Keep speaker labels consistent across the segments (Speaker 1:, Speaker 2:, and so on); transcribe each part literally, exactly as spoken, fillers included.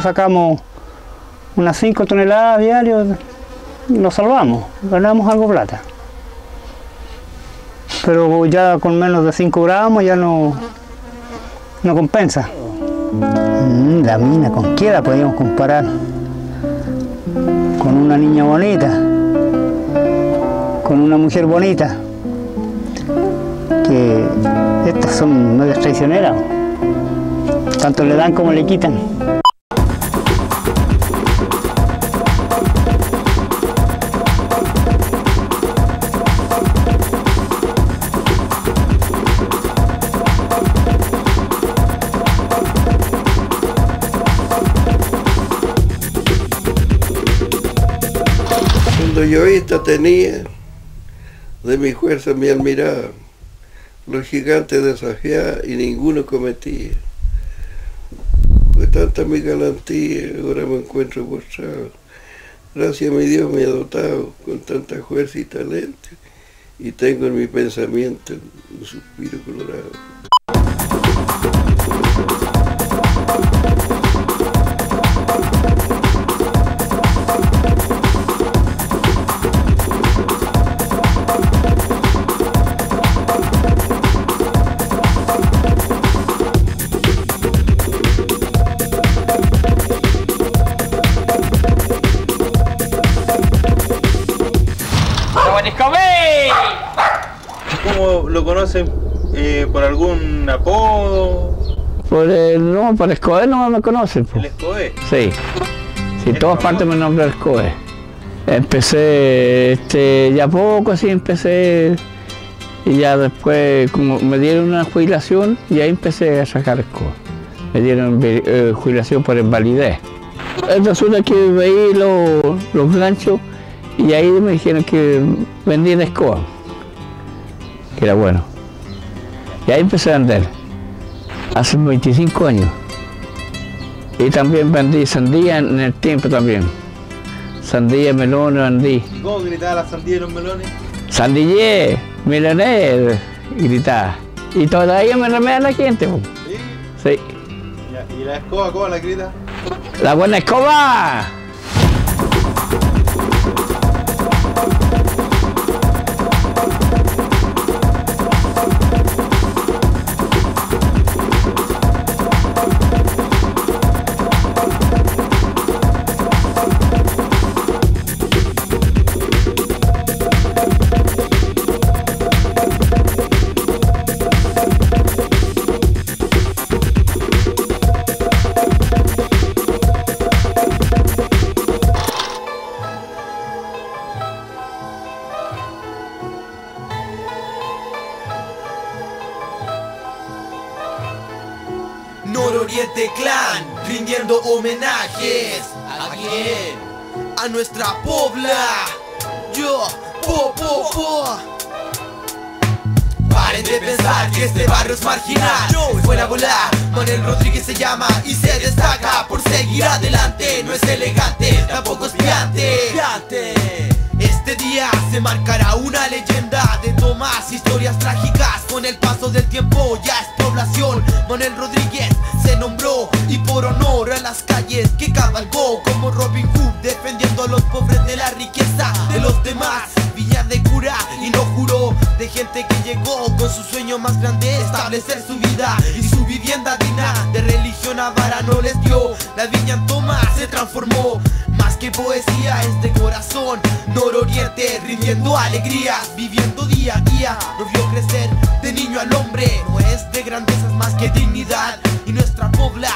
Speaker 1: sacamos unas cinco toneladas diarios, lo salvamos, ganamos algo de plata. Pero ya con menos de cinco gramos ya no, no compensa. Mm, la mina, ¿con qué la podíamos comparar? Con una niña bonita, con una mujer bonita, que estas son medias traicioneras, tanto le dan como le quitan.
Speaker 2: Cuando yo esta tenía, de mi fuerza me admiraba, los gigantes desafiaban y ninguno cometía. Fue tanta mi galantía, ahora me encuentro postrado. Gracias a mi Dios me ha dotado con tanta fuerza y talento, y tengo en mi pensamiento un suspiro colorado.
Speaker 3: ¿Cómo lo conocen? Eh, ¿Por algún apodo?
Speaker 1: Por el, no, por Escoe no me conocen.
Speaker 3: ¿El Escoe?
Speaker 1: Sí, sí, todas partes me nombran Escoe. Empecé este, ya poco así, empecé y ya después como me dieron una jubilación y ahí empecé a sacar Escoe. Me dieron eh, jubilación por invalidez. Resulta que veí los, los ganchos y ahí me dijeron que vendían Escoe, que era bueno. Y ahí empecé a vender, hace veinticinco años. Y también vendí sandía en el tiempo también. Sandía, melones, vendí.
Speaker 3: ¿Y cómo gritaba la sandía y los melones?
Speaker 1: Sandillé, melones, gritaba. Y todavía me remea la gente.
Speaker 3: ¿Sí?
Speaker 1: Sí.
Speaker 3: ¿Y la escoba cómo la grita?
Speaker 1: ¡La buena escoba!
Speaker 4: Nororiente Clan, rindiendo homenajes. ¿A quién? A nuestra pobla. Yo, po, po, po. Paren de pensar que este barrio es marginal. Es buena volar, Manuel Rodríguez se llama y se destaca por seguir adelante. No es elegante, tampoco es piante. Este día se marcará una leyenda de tomas, historias trágicas. Con el paso del tiempo ya es población. Manuel Rodríguez se nombró y por honor a las calles que cabalgó como Robin Hood, defendiendo a los pobres de la riqueza de los demás. Villa de cura y no juró de gente que llegó con su sueño más grande, establecer su vida y su vivienda digna. De religión a vara no les dio, la Viña en Toma se transformó. Más que poesía es de corazón. Nororiente rindiendo alegrías, viviendo día a día. Nos vio crecer de niño al hombre. No es de grandezas más que dignidad. Y nuestra pobla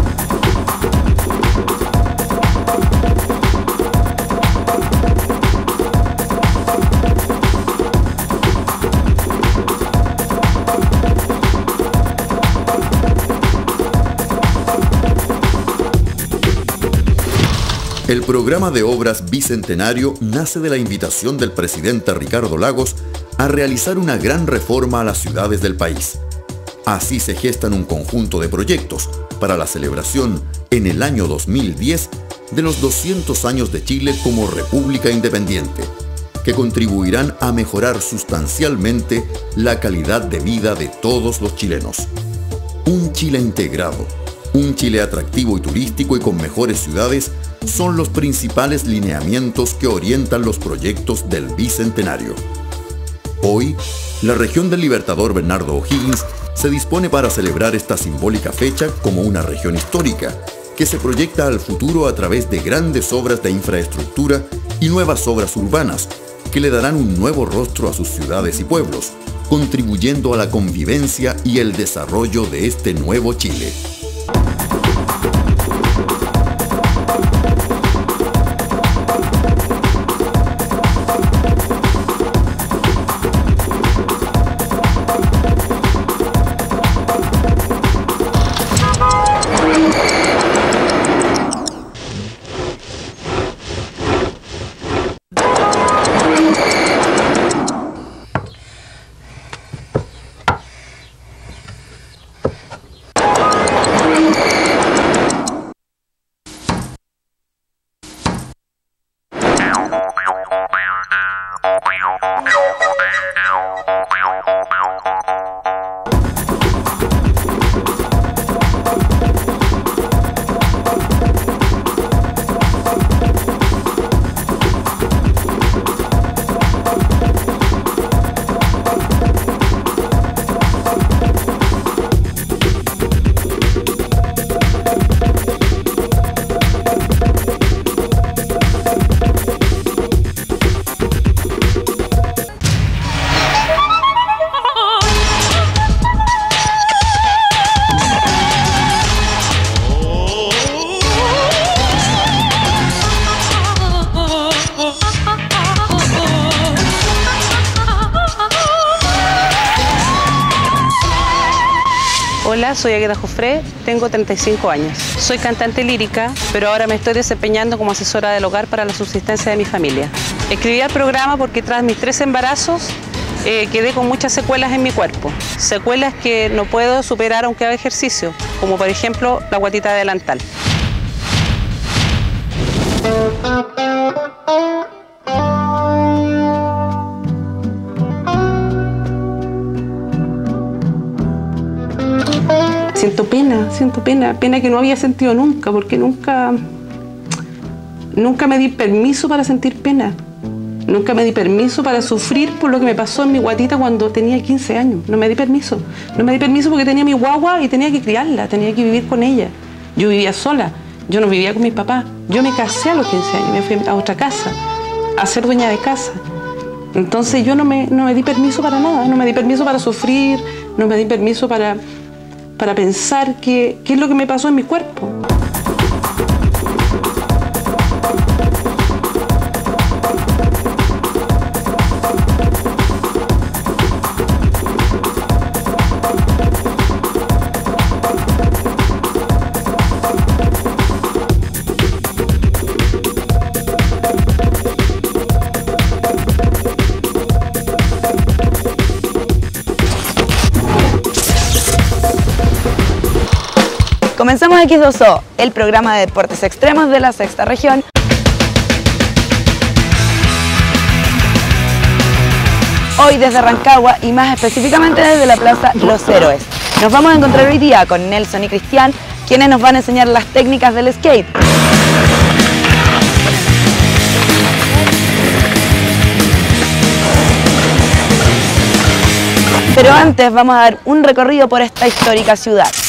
Speaker 5: El programa de obras Bicentenario nace de la invitación del presidente Ricardo Lagos a realizar una gran reforma a las ciudades del país. Así se gestan un conjunto de proyectos para la celebración en el año dos mil diez de los doscientos años de Chile como República Independiente, que contribuirán a mejorar sustancialmente la calidad de vida de todos los chilenos. Un Chile integrado, Un Chile atractivo y turístico y con mejores ciudades son los principales lineamientos que orientan los proyectos del Bicentenario. Hoy, la región del Libertador Bernardo O'Higgins se dispone para celebrar esta simbólica fecha como una región histórica, que se proyecta al futuro a través de grandes obras de infraestructura y nuevas obras urbanas, que le darán un nuevo rostro a sus ciudades y pueblos, contribuyendo a la convivencia y el desarrollo de este nuevo Chile.
Speaker 6: Hola, soy Agueda Jofré, tengo treinta y cinco años. Soy cantante lírica, pero ahora me estoy desempeñando como asesora del hogar para la subsistencia de mi familia. Escribí el programa porque tras mis tres embarazos eh, quedé con muchas secuelas en mi cuerpo. Secuelas que no puedo superar aunque haga ejercicio, como por ejemplo la guatita de delantal. Siento pena, siento pena, pena que no había sentido nunca, porque nunca, nunca me di permiso para sentir pena. Nunca me di permiso para sufrir por lo que me pasó en mi guatita cuando tenía quince años. No me di permiso. No me di permiso porque tenía mi guagua y tenía que criarla, tenía que vivir con ella. Yo vivía sola, yo no vivía con mis papás. Yo me casé a los quince años, me fui a otra casa, a ser dueña de casa. Entonces yo no me, no me di permiso para nada, no me di permiso para sufrir, no me di permiso para... para pensar qué, qué es lo que me pasó en mi cuerpo.
Speaker 7: Comenzamos X dos O, el programa de deportes extremos de la sexta región. Hoy desde Rancagua y más específicamente desde la Plaza Los Héroes. Nos vamos a encontrar hoy día con Nelson y Cristian, quienes nos van a enseñar las técnicas del skate. Pero antes vamos a dar un recorrido por esta histórica ciudad.